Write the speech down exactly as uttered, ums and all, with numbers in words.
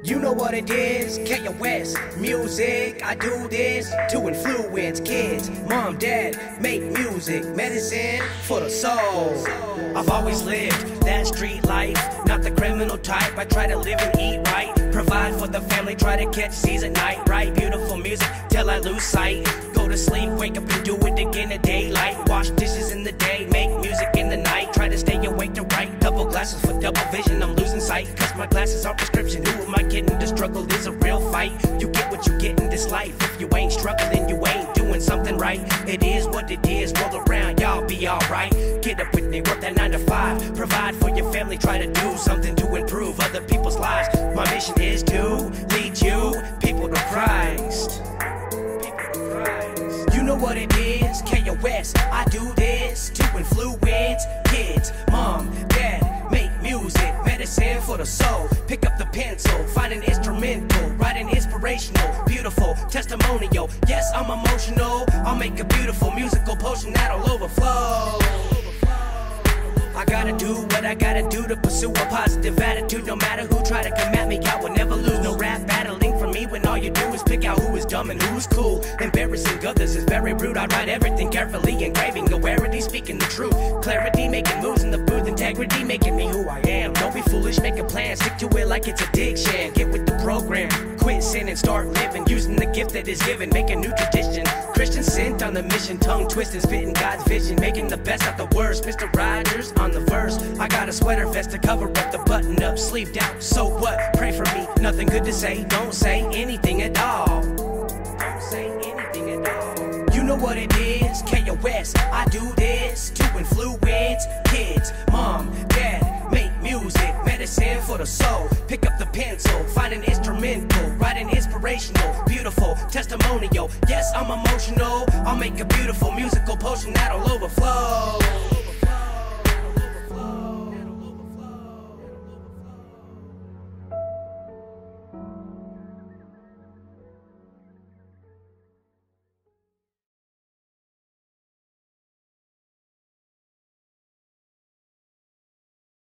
You know what it is, K O S music. I do this to influence kids. Mom, dad, make music, medicine for the soul. I've always lived that street life, not the criminal type. I try to live and eat right, provide for the family, try to catch C's at night. Write beautiful music till I lose sight. Go to sleep, wake up and do it again at daylight. Wash dishes in the day, make music in the night. Try to stay awake to write. Double glasses for double vision, I'm losing sight, cause my glasses are prescription. Who am I kidding? The struggle is a real fight. You get what you get in this life. If you ain't struggling, you ain't doing something right. It is what it is, roll around, y'all be alright. Get up with me, work that nine to five. Provide for your family, try to do something to improve other people's lives. My mission is to lead you, people to Christ. You know what it is, K O S. I do this to influence kids. Mom, dad, make music, medicine for the soul. Pick up the pencil, find an instrumental, write an inspirational, beautiful testimonial. Yes, I'm emotional. I'll make a beautiful musical potion that'll overflow. I gotta do what I gotta do to pursue a positive attitude. No matter who try to come at me, I will never lose. No rap battling for me when all you do is pick out who is dumb and who's cool. Embarrassing others is very rude. I write everything carefully, engraving awareness, speaking the truth. Clarity, making moves in the booth. Integrity, making me who I am. Don't be foolish, make a plan, stick to it like it's addiction. Get with the program, quit sin and start living, using the gift that is given. Make a new tradition. Christian sent on the mission, tongue twisting, spitting God's vision, making the best out the worst. Mister Rogers on the verse. I got a sweater vest to cover up the button up, sleeved out. So what? Pray for me. Nothing good to say. Don't say anything at all. Don't say anything at all. You know what it is, K O S. I do this to influence kids. Mom, dad, make music, medicine for the soul. Pick up the pencil, find an instrumental, write an inspirational, beautiful testimonial. Yes, I'm emotional. I'll make a beautiful musical potion that'll overflow.